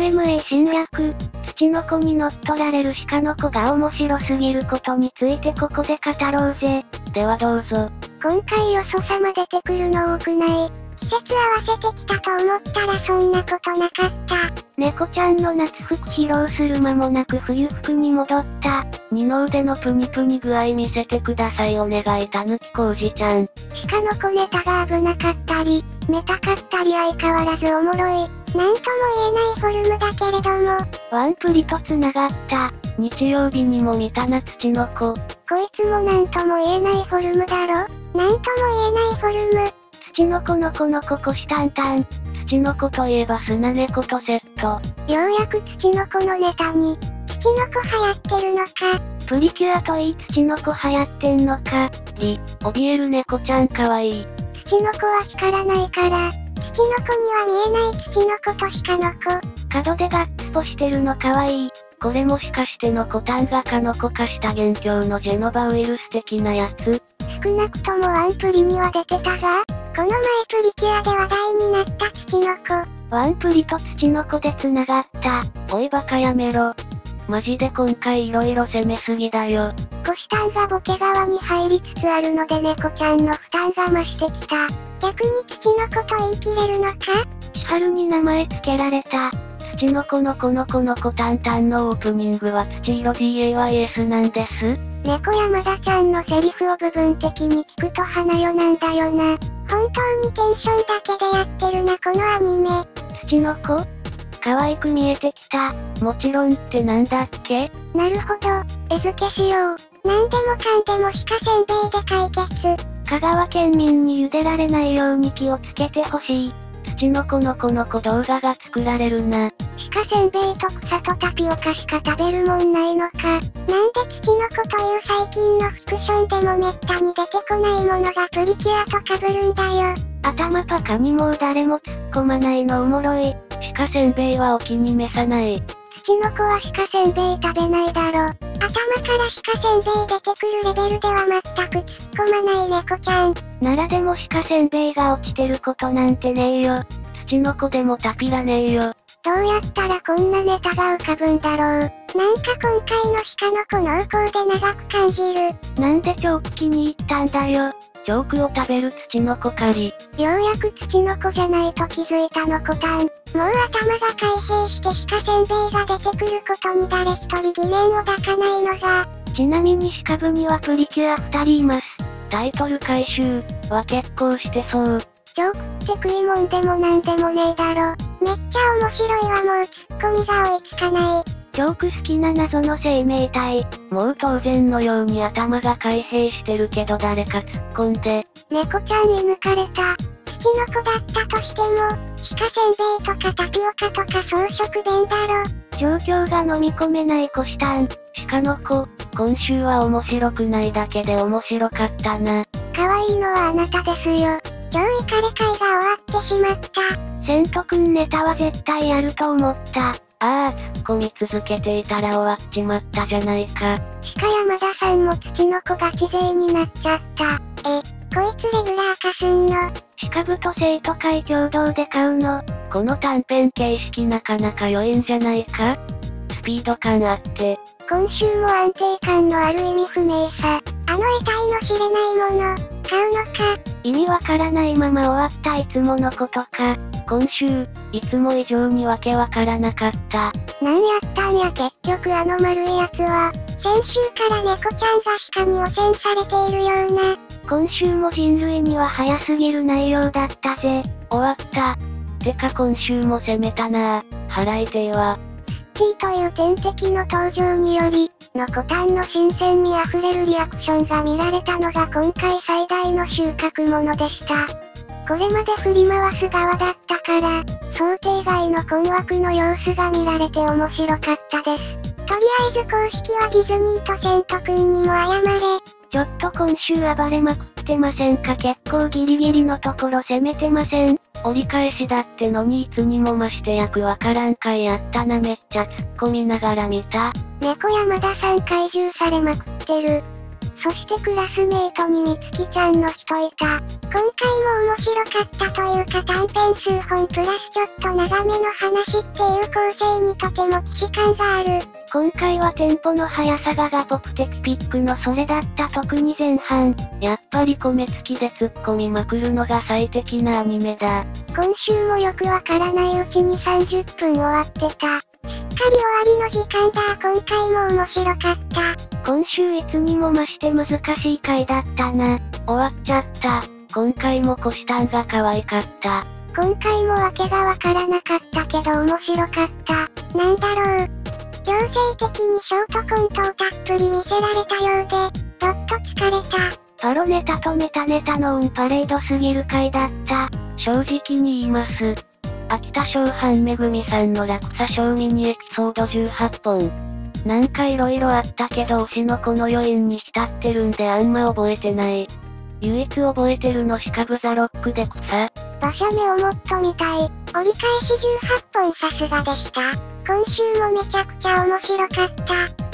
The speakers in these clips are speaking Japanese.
MMA 侵略、ツチノコに乗っ取られる鹿の子が面白すぎることについてここで語ろうぜ。 ではどうぞ。 今回よそ様出てくるの多くない。季節合わせてきたと思ったらそんなことなかった。 猫ちゃんの夏服披露する間もなく冬服に戻った。 二の腕のプニプニ具合見せてくださいお願いたぬきこうじちゃん。 鹿の子ネタが危なかったり、めたかったり相変わらずおもろい。なんとも言えないフォルムだけれども。 ワンプリと繋がった。 日曜日にも見たなツチノコ。 こいつもなんとも言えないフォルムだろ。なんとも言えないフォルム。 ツチノコのこのここしタンタン。 ツチノコといえばスナネコとセット。 ようやくツチノコのネタに、ツチノコ流行ってるのか。 プリキュアといいツチノコ流行ってんのか。 怯える猫ちゃんかわいい。 ツチノコは光らないから、ツチノコには見えないツチノコと鹿の子。 角でガッツポしてるのかわいい。 これもしかしてのコタンが蚊の子化した元凶のジェノバウイルス的なやつ？ 少なくともワンプリには出てたが、この前プリキュアで話題になったツチノコ。 ワンプリとツチノコで繋がった。 おいバカやめろ。マジで今回色々攻めすぎだよ。 コシタンがボケ側に入りつつあるので猫ちゃんの負担が増してきた。逆にツチノコと言い切れるのか？ 千春に名前つけられた。 ツチノコのこの子タンタンのオープニングは土色 DAYS なんです。 猫山田ちゃんのセリフを部分的に聞くと花よなんだよな。本当にテンションだけでやってるなこのアニメ。 ツチノコ？可愛く見えてきた。 もちろんってなんだっけ？ なるほど、絵付けしよう。なんでもかんでも鹿せんべいで解決。 香川県民に茹でられないように気をつけてほしい。 ツチノコのこの子動画が作られるな。 鹿せんべいと草とタピオカしか食べるもんないのか。なんでツチノコという最近のフィクションでもめったに出てこないものがプリキュアと被るんだよ。 頭パカにもう誰も突っ込まないのおもろい。 鹿せんべいはお気に召さない。 ツチノコは鹿せんべい食べないだろ。頭から鹿せんべい出てくるレベルでは全く突っ込まない猫ちゃん。 ならでも鹿せんべいが落ちてることなんてねえよ。 ツチノコでもタピらねえよ。 どうやったらこんなネタが浮かぶんだろう。なんか今回の鹿の子濃厚で長く感じる。 なんでチョーク気に入ったんだよ。 チョークを食べるツチノコ狩り。ようやくツチノコじゃないと気づいたのコタン。もう頭が開閉して鹿せんべいが出てくることに誰一人疑念を抱かないのが。 ちなみに鹿部にはプリキュア2人います。 タイトル回収は結構してそう。 チョークって食いもんでもなんでもねえだろ。めっちゃ面白いわもうツッコミが追いつかない。 チョーク好きな謎の生命体。 もう当然のように頭が開閉してるけど誰か突っ込んで。 猫ちゃんに抜かれた。ツチノコだったとしても、鹿せんべいとかタピオカとか草食弁だろ。 状況が飲み込めないコシタン。 鹿の子、今週は面白くないだけで面白かったな。 可愛いのはあなたですよ。超イカれ会が終わってしまった。 セントくんネタは絶対やると思った。 突っ込み続けていたら終わっちまったじゃないか。 鹿山田さんもツチノコガチ勢になっちゃった。こいつレギュラー化すんの？ 鹿部と生徒会共同で買うの？ この短編形式なかなか良いんじゃないか？スピード感あって。 今週も安定感のある意味不明さ。あの得体の知れないもの、買うのか？ 意味わからないまま終わったいつものことか。 今週、いつも以上にわけわからなかった。 なんやったんや結局あの丸いやつは、先週から猫ちゃんが鹿に汚染されているような。 今週も人類には早すぎる内容だったぜ。 終わった。てか今週も攻めたなぁ。払いてえわ。 スッキーという天敵の登場により、のコタンの新鮮味あふれるリアクションが見られたのが今回最大の収穫ものでした。これまで振り回す側だったから、想定外の困惑の様子が見られて面白かったです。とりあえず公式はディズニーとセントくんにも謝れ。 ちょっと今週暴れまくってませんか？結構ギリギリのところ攻めてません？ 折り返しだってのにいつにも増して役わからん回やったな。めっちゃ突っ込みながら見た。 猫山田さん怪獣されまくってる。 そしてクラスメイトにみつきちゃんの人いた。今回も面白かったというか短編数本プラスちょっと長めの話っていう構成にとても既視感がある。 今回はテンポの速さがポプテキピックのそれだった。特に前半。 やっぱり米付きで突っ込みまくるのが最適なアニメだ。 今週もよくわからないうちに30分終わってた。すっかり終わりの時間だ。今回も面白かった。 今週いつにも増して難しい回だったな。 終わっちゃった。今回もコシタンが可愛かった。 今回も訳がわからなかったけど面白かった。なんだろう。強制的にショートコントをたっぷり見せられたようで、どっと疲れた。 パロネタとメタネタのオンパレードすぎる回だった。 正直に言います。秋田翔半めぐみさんの落差賞ミニエピソード18本。なんか色々あったけど推しの子の余韻に浸ってるんであんま覚えてない。唯一覚えてるのシカブザロックで草。 馬車目をもっと見たい。折り返し18本さすがでした。今週もめちゃくちゃ面白かった。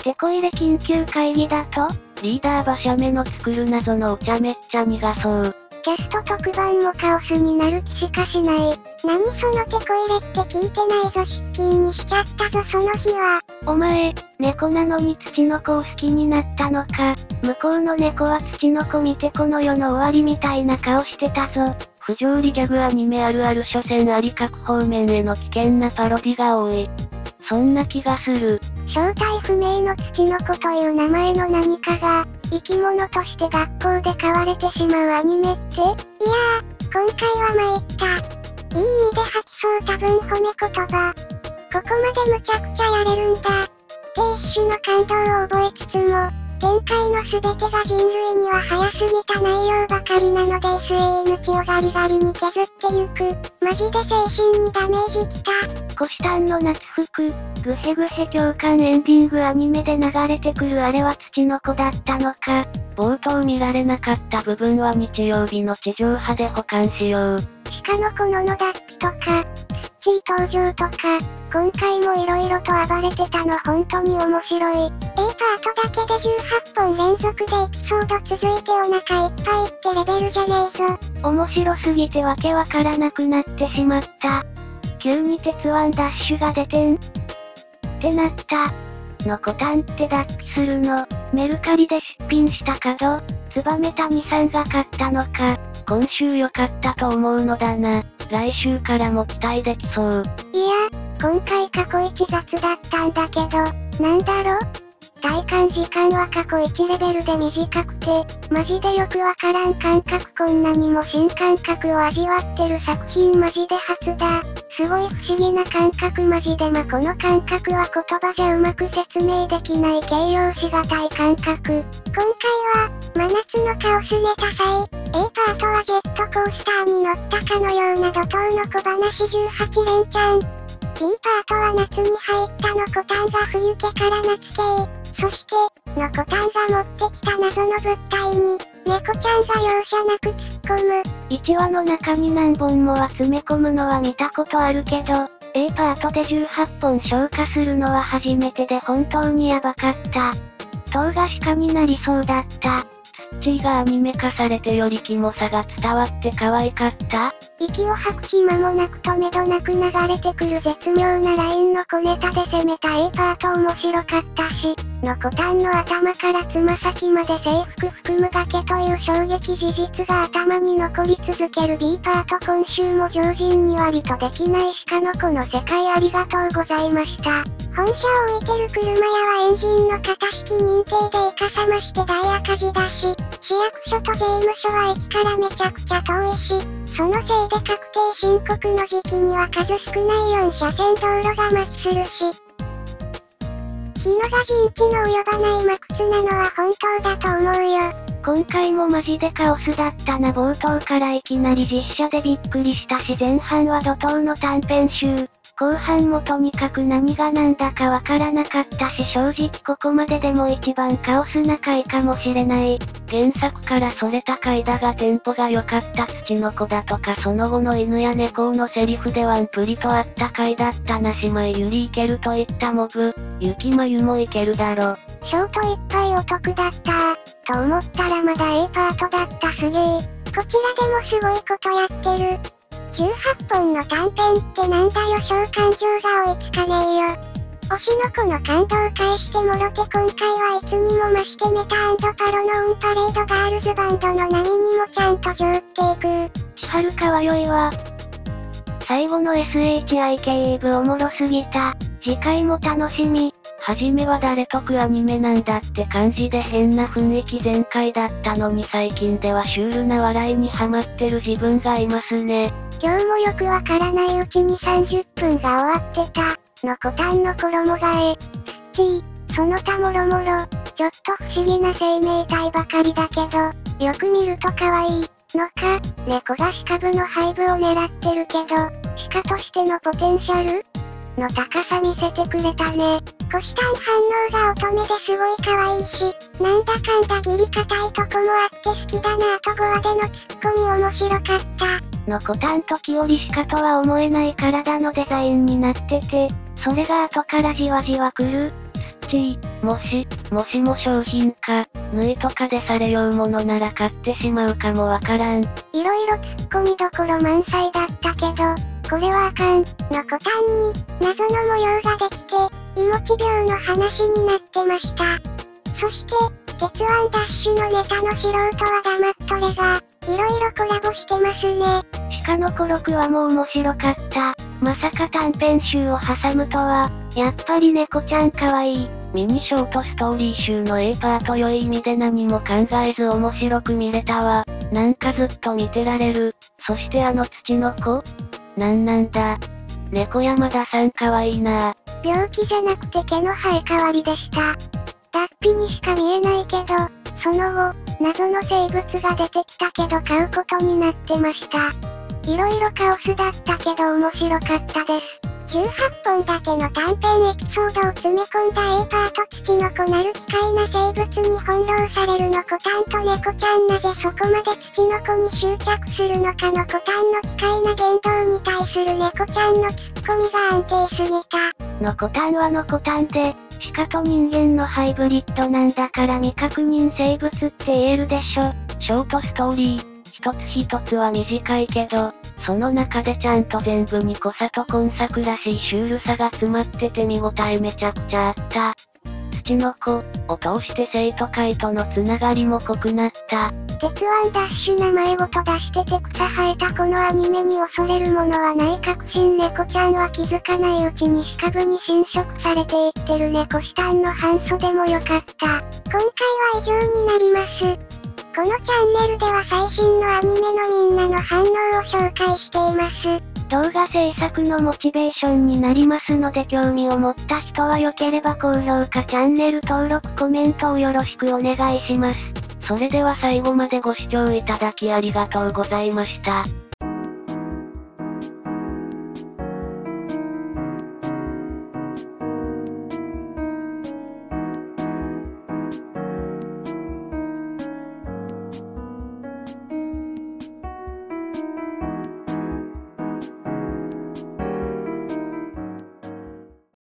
テコ入れ緊急会議だと？ リーダー馬車目の作る謎のお茶めっちゃ苦そう。 キャスト特番もカオスになる気しかしない。何そのテコ入れって聞いてないぞ。失禁にしちゃったぞその日は。 お前、猫なのに土の子を好きになったのか。向こうの猫は土の子見てこの世の終わりみたいな顔してたぞ。 不条理ギャグアニメあるある所詮あり各方面への危険なパロディが多い。そんな気がする。 正体不明の土の子という名前の何かが、生き物として学校で飼われてしまうアニメって？いやー、今回は参った。いい意味で吐きそう多分褒め言葉。ここまでむちゃくちゃやれるんだ。って一種の感動を覚えつつも、展開の全てが人類には早すぎた内容ばかりなので SAN 値をガリガリに削ってゆく。マジで精神にダメージきた。 コシタンの夏服、グヘグヘ共感エンディングアニメで流れてくるあれは土の子だったのか。 冒頭見られなかった部分は日曜日の地上波で保管しよう。 鹿の子の野脱皮とか、ツッチー登場とか、今回も色々と暴れてたの本当に面白い。A パートだけで18本連続でエピソード続いてお腹いっぱいってレベルじゃねえぞ。 面白すぎてわけわからなくなってしまった。急に鉄腕ダッシュが出てんってなった。のこたんって脱皮するの、メルカリで出品した角、ツバメ谷さんが買ったのか。 今週良かったと思うのだな。来週からも期待できそう。 いや、今回過去一雑だったんだけど、なんだろ？体感時間は過去1レベルで短くて、マジでよくわからん感覚こんなにも新感覚を味わってる作品マジで初だ。すごい不思議な感覚マジでこの感覚は言葉じゃうまく説明できない形容しがたい感覚。今回は、真夏のカオスネタ祭。A パートはジェットコースターに乗ったかのような怒涛の小話18連チャン。B パートは夏に入ったのこたんが冬気から夏系。そして、のこたんが持ってきた謎の物体に、猫ちゃんが容赦なく突っ込む。 1話の中に何本もは詰め込むのは見たことあるけど、A パートで18本消化するのは初めてで本当にヤバかった。塔が鹿になりそうだった。 ツッチーがアニメ化されてよりキモさが伝わって可愛かった。 息を吐く暇もなくとめどなく流れてくる絶妙なラインの小ネタで攻めた A パート面白かったし、のこたんの頭からつま先まで制服含むだけという衝撃事実が頭に残り続ける B パート今週も常人に割とできない鹿の子の世界ありがとうございました。本社を置いてる車屋はエンジンの型式認定でイカサマして大赤字だし、市役所と税務署は駅からめちゃくちゃ遠いし、そのせいで確定申告の時期には数少ない4車線道路が麻痺するし、日野が陣地の及ばない真靴なのは本当だと思うよ。 今回もマジでカオスだったな。冒頭からいきなり実写でびっくりしたし前半は怒涛の短編集。後半もとにかく何が何だかわからなかったし正直ここまででも一番カオスな回かもしれない。 原作からそれた回だがテンポが良かった土の子だとかその後の犬や猫のセリフでワンプリとあった回だったな。姉妹ゆりいけるといったモブ、雪まゆもいけるだろ。 ショートいっぱいお得だった。 と思ったらまだ A パートだったすげえ。こちらでもすごいことやってる。18本の短編ってなんだよ、召喚状が追いつかねえよ。推しの子の感動を返してもろて、今回はいつにも増してメタ&パロのオンパレードガールズバンドの波にもちゃんと上っていく。 千春かわよいわ。最後の SHIK 部おもろすぎた。次回も楽しみ。 はじめは誰得アニメなんだって感じで変な雰囲気全開だったのに、最近ではシュールな笑いにハマってる自分がいますね。 今日もよくわからないうちに30分が終わってた。のコタンの衣替え。スッチー、その他もろもろ。ちょっと不思議な生命体ばかりだけど、よく見ると可愛いのか。猫が鹿部の背部を狙ってるけど、鹿としてのポテンシャルの高さ見せてくれたね。コシタン反応が乙女ですごい可愛いし、なんだかんだギリ硬いとこもあって好きだな。あと5話でのツッコミ面白かった。 のコタン時折鹿とは思えない体のデザインになってて、それが後からじわじわ来る。 スッチー、もしも商品化、縫いとかでされようものなら買ってしまうかもわからん。 いろいろツッコミどころ満載だったけど、これはあかん。のコタンに、謎の模様ができて、いもち病の話になってました。そして、鉄腕ダッシュのネタの素人は黙っとれが、いろいろコラボしてますね。 鹿の子6話も面白かった。まさか短編集を挟むとは、やっぱり猫ちゃんかわいい。 ミニショートストーリー集の A パート良い意味で何も考えず面白く見れたわ。なんかずっと見てられる。そしてあの土の子？なんだ。猫山田さんかわいいな。 病気じゃなくて毛の生え変わりでした。脱皮にしか見えないけど、その後、謎の生物が出てきたけど買うことになってました。いろいろカオスだったけど面白かったです。18本だけの短編エピソードを詰め込んだ A パート土の子なる奇怪な生物に翻弄されるのコタンと猫ちゃん、なぜそこまで土の子に執着するのかのコタンの奇怪な言動に対する猫ちゃんのツッコミが安定すぎた。 のコタンはのコタンで、鹿と人間のハイブリッドなんだから未確認生物って言えるでしょ。 ショートストーリー、一つ一つは短いけど、その中でちゃんと全部に濃さと今作らしいシュールさが詰まってて見応えめちゃくちゃあった。土の子を通して生徒会とのつながりも濃くなった。 鉄腕ダッシュ名前ごと出してて草生えたこのアニメに恐れるものはない。確信猫ちゃんは気づかないうちに鹿部に侵食されていってるね。コシタンの半袖も良かった。今回は以上になります。このチャンネルでは最新のアニメのみんなの反応を紹介しています。 動画制作のモチベーションになりますので、興味を持った人は良ければ高評価、チャンネル登録、コメントをよろしくお願いします。 それでは最後までご視聴いただきありがとうございました。